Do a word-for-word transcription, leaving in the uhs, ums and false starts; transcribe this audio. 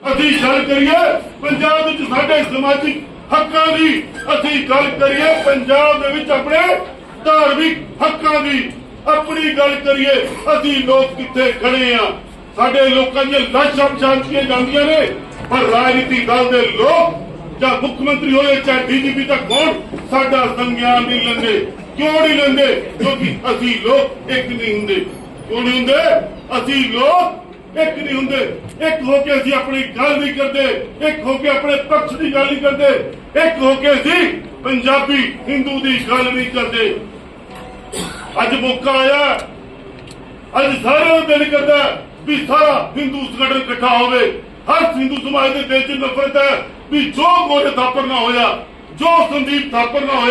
ਅਸੀਂ ਗੱਲ ਕਰੀਏ ਪੰਜਾਬ ਵਿੱਚ ਸਾਡੇ ਸਮਾਜਿਕ ਹੱਕਾਂ ਦੀ, ਅਸੀਂ ਗੱਲ ਕਰੀਏ ਪੰਜਾਬ ਦੇ ਵਿੱਚ ਆਪਣੇ ਧਾਰਮਿਕ ਹੱਕਾਂ ਦੀ, ਆਪਣੀ ਗੱਲ ਕਰੀਏ ਅਸੀਂ ਲੋਕ ਕਿੱਥੇ ਖੜੇ ਆ। ਸਾਡੇ ਲੋਕਾਂ ਦੀਆਂ ਲਾਸ਼ਾਂ ਪਛਾਣੀਆਂ ਜਾਂਦੀਆਂ ਨੇ, ਪਰ ਰਾਜਨੀਤੀ ਦਲ ਦੇ ਲੋਕ ਜਾਂ ਮੁੱਖ ਮੰਤਰੀ ਹੋਏ ਚਾਹੇ ਡੀਜੀਪੀ ਤੱਕ ਹੋਣ ਸਾਡਾ ਸੰਗਿਆਨ ਨਹੀਂ ਲੈਂਦੇ। ਕਿਉਂ ਨਹੀਂ ਲੈਂਦੇ? ਕਿਉਂਕਿ ਅਸੀਂ ਲੋਕ ਇੱਕ ਨਹੀਂ ਹੁੰਦੇ। ਕਿਉਂ ਨਹੀਂ ਹੁੰਦੇ? ਅਸੀਂ ਲੋਕ ਇੱਕ ਨਹੀਂ ਹੁੰਦੇ। ਇੱਕ ਹੋ ਕੇ ਅਸੀਂ ਆਪਣੀ ਗੱਲ ਨਹੀਂ ਕਰਦੇ, ਇੱਕ ਹੋ ਕੇ ਆਪਣੇ ਪੱਖ ਦੀ ਗੱਲ ਨਹੀਂ ਕਰਦੇ, ਇੱਕ ਹੋ ਕੇ ਅਸੀਂ ਪੰਜਾਬੀ ਹਿੰਦੂ ਦੀ ਗੱਲ ਨਹੀਂ ਕਰਦੇ। ਅੱਜ ਮੌਕਾ ਆਇਆ, ਅੱਜ ਸਾਰਿਆਂ ਨੂੰ ਦਿਲ ਕਰਦਾ ਵੀ ਸਾਰਾ ਹਿੰਦੂ ਸੰਗਠਨ ਇਕੱਠਾ ਹੋਵੇ। ਹਰ ਹਿੰਦੂ ਸਮਾਜ ਦੇ ਦਿਲ 'ਚ ਨਫ਼ਰਤ ਹੈ ਵੀ ਜੋ ਗੋਰੇ ਥਾਪਰ ਨਾ ਹੋਇਆ, ਜੋ ਸੰਦੀਪ ਥਾਪਰ ਨਾ ਹੋਇਆ।